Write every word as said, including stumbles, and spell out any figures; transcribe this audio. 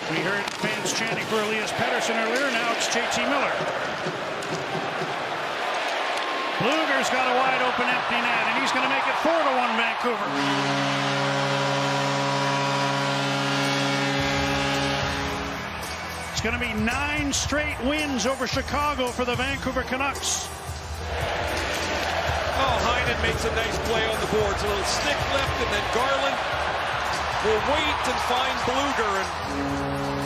We heard fans chanting for Elias Pettersson earlier. Now it's J T Miller. Blueger's got a wide open empty net, and he's going to make it four to one Vancouver. It's going to be nine straight wins over Chicago for the Vancouver Canucks. Oh, Heinen makes a nice play on the boards. A little stick left, and then Garland will wait and find Blueger. And